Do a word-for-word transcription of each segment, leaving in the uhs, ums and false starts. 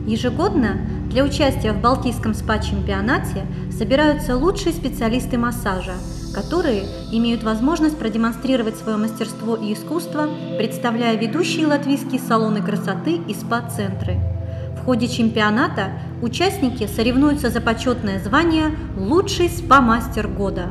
Ежегодно для участия в Балтийском спа-чемпионате собираются лучшие специалисты массажа, которые имеют возможность продемонстрировать свое мастерство и искусство, представляя ведущие латвийские салоны красоты и спа-центры. В ходе чемпионата участники соревнуются за почетное звание «Лучший спа-мастер года».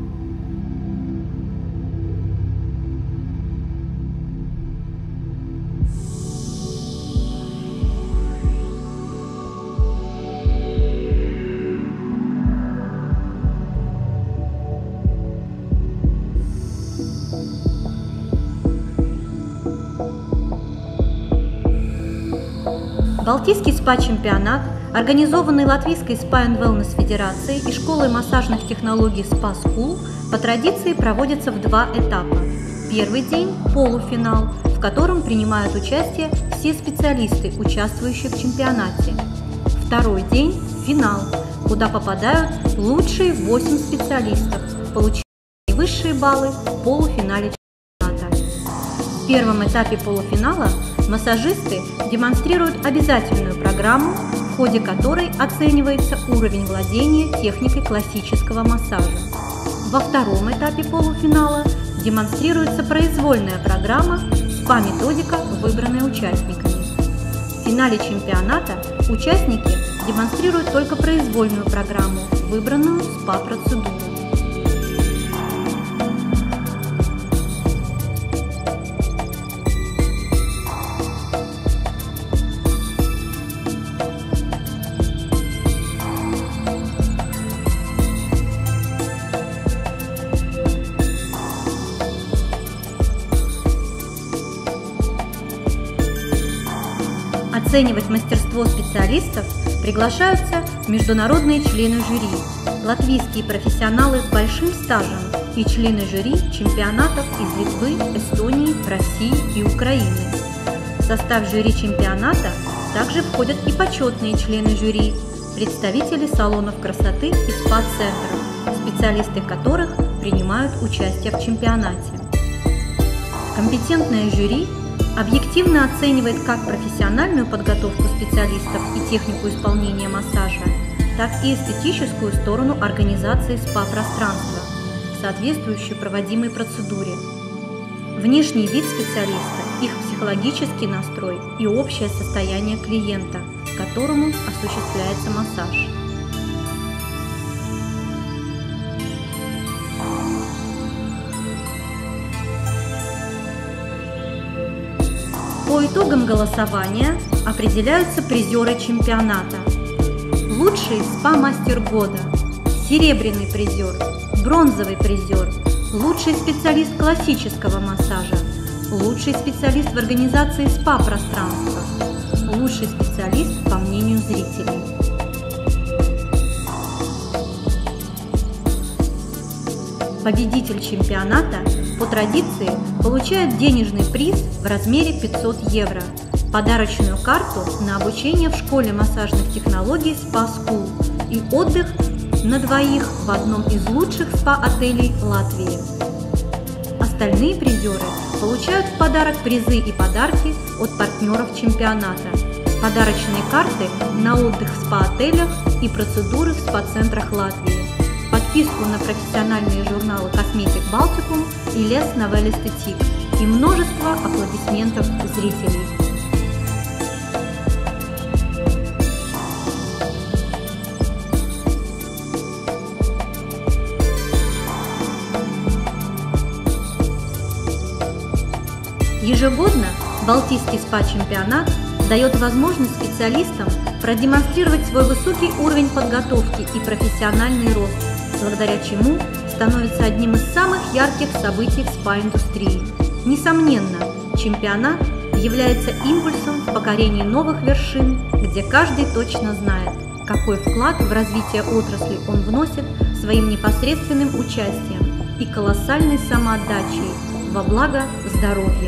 Балтийский спа-чемпионат, организованный Латвийской Spa and Wellness Федерацией и Школой массажных технологий Spa School, по традиции проводится в два этапа. Первый день – полуфинал, в котором принимают участие все специалисты, участвующие в чемпионате. Второй день – финал, куда попадают лучшие восемь специалистов, получившие высшие баллы в полуфинале чемпионата. В первом этапе полуфинала массажисты демонстрируют обязательную программу, в ходе которой оценивается уровень владения техникой классического массажа. Во втором этапе полуфинала демонстрируется произвольная программа, спа-методика, выбранная участниками. В финале чемпионата участники демонстрируют только произвольную программу, выбранную спа-процедуру. Оценивать мастерство специалистов приглашаются международные члены жюри, латвийские профессионалы с большим стажем и члены жюри чемпионатов из Литвы, Эстонии, России и Украины. В состав жюри чемпионата также входят и почетные члены жюри, представители салонов красоты и спа-центров, специалисты которых принимают участие в чемпионате. Компетентное жюри объективно оценивает как профессиональную подготовку специалистов и технику исполнения массажа, так и эстетическую сторону организации спа-пространства, соответствующую проводимой процедуре. Внешний вид специалиста, их психологический настрой и общее состояние клиента, которому осуществляется массаж. По итогам голосования определяются призеры чемпионата. Лучший спа-мастер года, серебряный призер, бронзовый призер, лучший специалист классического массажа, лучший специалист в организации спа-пространства, лучший специалист по мнению зрителей. Победитель чемпионата по традиции получает денежный приз в размере пятьсот евро, подарочную карту на обучение в школе массажных технологий Spa School и отдых на двоих в одном из лучших спа-отелей Латвии. Остальные призеры получают в подарок призы и подарки от партнеров чемпионата, подарочные карты на отдых в спа-отелях и процедуры в спа-центрах Латвии, подписку на профессиональные журналы Cosmetic Balticum и Les Nouvelles Esthétiques и множество аплодисментов зрителей. Ежегодно Балтийский спа-чемпионат дает возможность специалистам продемонстрировать свой высокий уровень подготовки и профессиональный рост, благодаря чему становится одним из самых ярких событий в спа-индустрии. Несомненно, чемпионат является импульсом в покорении новых вершин, где каждый точно знает, какой вклад в развитие отрасли он вносит своим непосредственным участием и колоссальной самоотдачей во благо здоровья.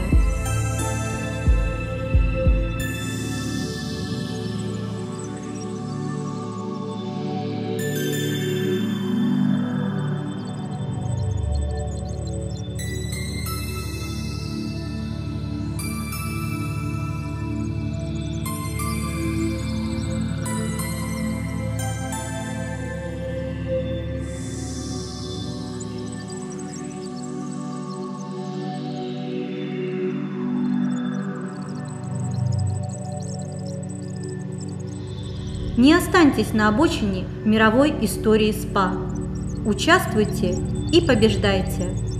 Не останьтесь на обочине мировой истории СПА. Участвуйте и побеждайте!